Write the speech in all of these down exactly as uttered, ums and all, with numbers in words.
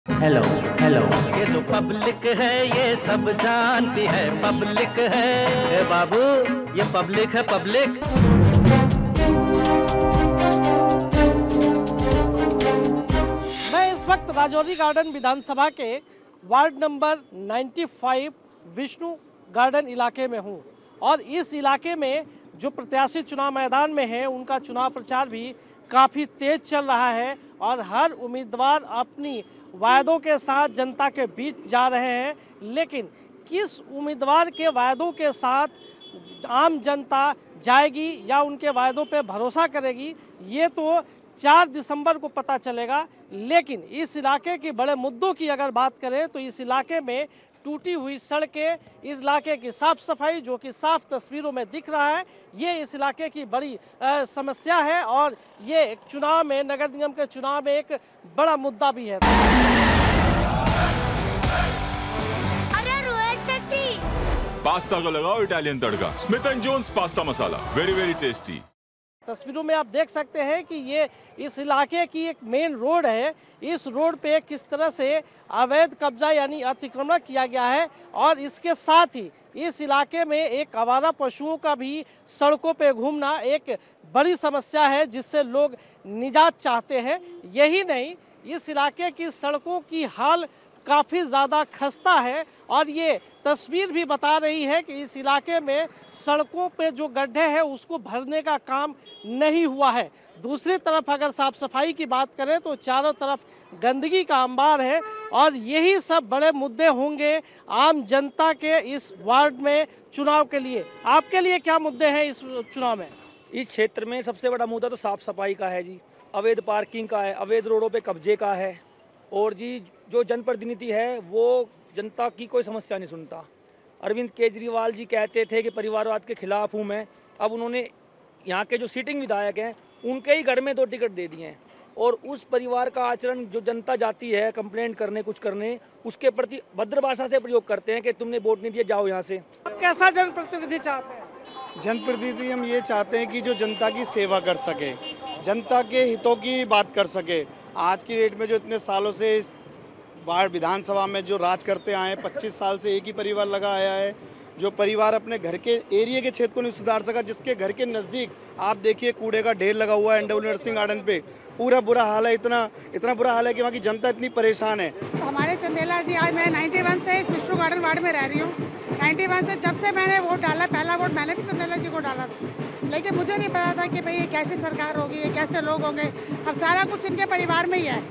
Hello hello ये जो public है ये सब जानती है, पब्लिक है ए बाबू, ये पब्लिक है पब्लिक। मैं इस वक्त राजौरी गार्डन विधानसभा के वार्ड नंबर पचानवे विष्णु गार्डन इलाके में हूं और इस इलाके में जो प्रत्याशी चुनाव मैदान में है उनका चुनाव प्रचार भी काफ़ी तेज चल रहा है और हर उम्मीदवार अपनी वायदों के साथ जनता के बीच जा रहे हैं। लेकिन किस उम्मीदवार के वायदों के साथ आम जनता जाएगी या उनके वायदों पे भरोसा करेगी, ये तो चार दिसंबर को पता चलेगा। लेकिन इस इलाके के बड़े मुद्दों की अगर बात करें तो इस इलाके में टूटी हुई सड़कें, इस इलाके की साफ सफाई जो कि साफ तस्वीरों में दिख रहा है, ये इस इलाके की बड़ी आ, समस्या है और ये चुनाव में, नगर निगम के चुनाव में एक बड़ा मुद्दा भी है। अरे रोहित शेट्टी, पास्ता को लगाओ इटालियन तड़का, Smith and Jones pasta masala, very very tasty. तस्वीरों में आप देख सकते हैं कि ये इस इलाके की एक मेन रोड है। इस रोड पे किस तरह से अवैध कब्जा यानी अतिक्रमण किया गया है और इसके साथ ही इस इलाके में एक आवारा पशुओं का भी सड़कों पे घूमना एक बड़ी समस्या है जिससे लोग निजात चाहते हैं। यही नहीं, इस इलाके की सड़कों की हाल काफ़ी ज़्यादा खस्ता है और ये तस्वीर भी बता रही है कि इस इलाके में सड़कों पे जो गड्ढे हैं उसको भरने का काम नहीं हुआ है। दूसरी तरफ अगर साफ सफाई की बात करें तो चारों तरफ गंदगी का अंबार है और यही सब बड़े मुद्दे होंगे आम जनता के इस वार्ड में चुनाव के लिए। आपके लिए क्या मुद्दे हैं इस चुनाव में? इस क्षेत्र में सबसे बड़ा मुद्दा तो साफ सफाई का है जी, अवैध पार्किंग का है, अवैध रोडों पे कब्जे का है और जी जो जनप्रतिनिधि है वो जनता की कोई समस्या नहीं सुनता। अरविंद केजरीवाल जी कहते थे कि परिवारवाद के खिलाफ हूं मैं, अब उन्होंने यहाँ के जो सीटिंग विधायक हैं उनके ही घर में दो टिकट दे दिए हैं और उस परिवार का आचरण जो जनता जाती है कंप्लेंट करने, कुछ करने, उसके प्रति भद्र भाषा से प्रयोग करते हैं कि तुमने वोट नहीं दिया, जाओ यहाँ से। आप कैसा जनप्रतिनिधि चाहते हैं? जनप्रतिनिधि हम ये चाहते हैं कि जो जनता की सेवा कर सके, जनता के हितों की बात कर सके। आज की डेट में जो इतने सालों से इस वार्ड विधानसभा में जो राज करते आए हैं, पच्चीस साल से एक ही परिवार लगा आया है, जो परिवार अपने घर के एरिया के क्षेत्र को नहीं सुधार सका, जिसके घर के नज़दीक आप देखिए कूड़े का ढेर लगा हुआ है एनडब्ल्यू नरसिंह गार्डन पे, पूरा बुरा हाल है। इतना इतना बुरा हाल है कि वहाँ की जनता इतनी परेशान है। तो हमारे चंदेला जी, आज मैं इक्यानवे से इस विष्णु गार्डन वार्ड में रह रही हूँ। इक्यानवे से जब से मैंने वोट डाला, पहला वोट मैंने भी चंदेला जी को डाला था, लेकिन मुझे नहीं पता था कि भाई ये कैसी सरकार होगी, ये कैसे लोग होंगे। अब सारा कुछ इनके परिवार में ही है।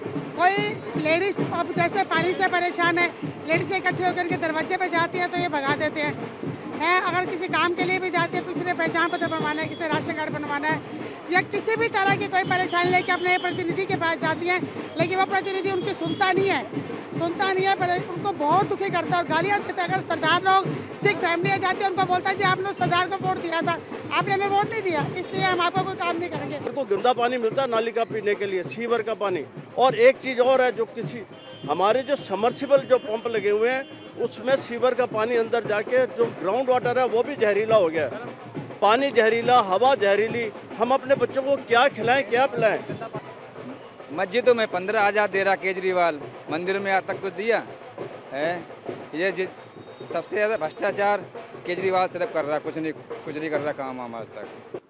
कोई लेडीज अब जैसे पानी से परेशान है, लेडीज इकट्ठी होकर के दरवाजे पे जाती है तो ये भगा देते हैं है। अगर किसी काम के लिए भी जाती है, किसी ने पहचान पत्र बनवाना है, किसी राशन कार्ड बनवाना है या किसी भी तरह की कोई परेशानी लेके अपने प्रतिनिधि के पास जाती है, लेकिन वो प्रतिनिधि उनकी सुनता नहीं है सुनता नहीं है पर उनको बहुत दुखी करता है और गालियाँ देता है। अगर सरदार लोग सिख फैमिली जाती है उनको बोलता है जी आपने सरदार को वोट दिया था, आपने हमें वोट नहीं दिया, इसलिए हम आपको कोई काम नहीं करेंगे। को गंदा पानी मिलता है नाली का पीने के लिए, सीवर का पानी। और एक चीज और है, जो किसी हमारे जो समर्सिबल जो पंप लगे हुए हैं उसमें सीवर का पानी अंदर जाके जो ग्राउंड वाटर है वो भी जहरीला हो गया है। पानी जहरीला, हवा जहरीली, हम अपने बच्चों को क्या खिलाएं, क्या पिलाएं? मस्जिदों में पंद्रह हजार दे रहा केजरीवाल, मंदिर में आज तक कुछ दिया है? ये सबसे ज्यादा भ्रष्टाचार केजरीवाल सिर्फ कर रहा, कुछ नहीं कुछ नहीं कर रहा काम हम आज तक।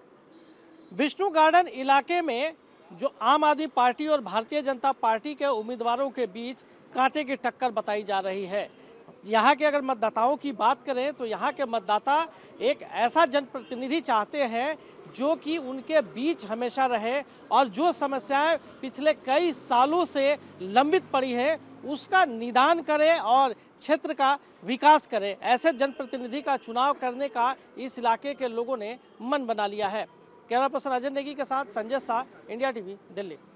विष्णु गार्डन इलाके में जो आम आदमी पार्टी और भारतीय जनता पार्टी के उम्मीदवारों के बीच कांटे की टक्कर बताई जा रही है। यहाँ के अगर मतदाताओं की बात करें तो यहाँ के मतदाता एक ऐसा जनप्रतिनिधि चाहते हैं जो कि उनके बीच हमेशा रहे और जो समस्याएं पिछले कई सालों से लंबित पड़ी है उसका निदान करे और क्षेत्र का विकास करे। ऐसे जनप्रतिनिधि का चुनाव करने का इस इलाके के लोगों ने मन बना लिया है। कैमरा पर्सन अजय नेगी के साथ संजय शाह, इंडिया टीवी, दिल्ली।